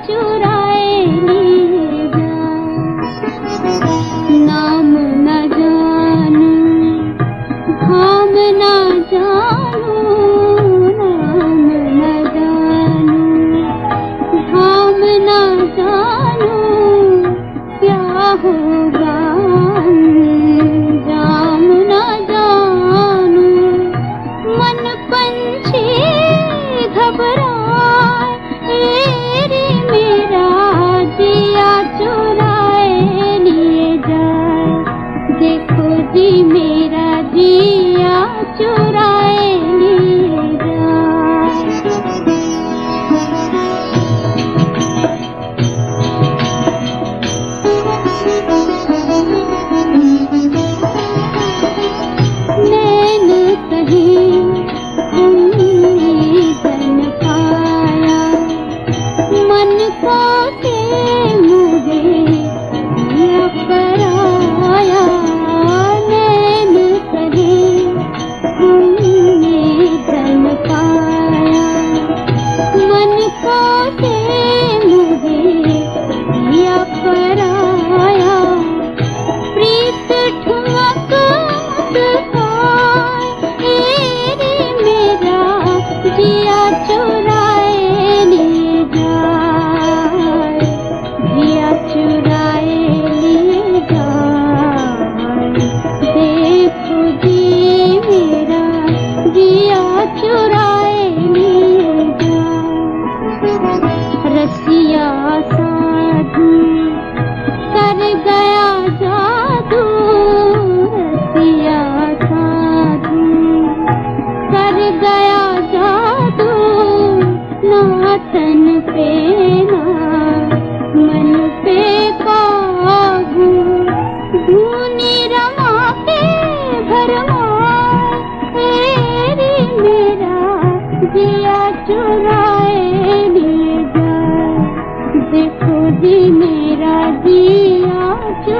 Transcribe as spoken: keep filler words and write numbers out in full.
चुराए लिए जा। नाम न जानू धाम न जानू, नाम न जानू धाम न जानू, क्या होगा जाम न जानू। मन पंछी घबराए रे मेरा जिया चुराए लिए जाए। देखो जी मेरा जिया चुराए लिए जाए। नैन कहीं उम्मीद न पाया, मन को से मुझे न पराया। नैन कहीं उम्मीद न पाया, मन को से मुझे न पराया। प्रीत ठुमक मुस्काए रे मेरा जिया चुराए लिए जाए। जिया चुराए लिए जाए। देखो जी मेरा जिया चुराए लिए जाए। रसिया साधु कर गया जादू, रसिया साधु कर गया जादू। ना तन पे ना मन पे काबू, धूनी रमा के भरमाए रे मेरा जिया चुराए लिए जाए। देखो जी मेरा जिया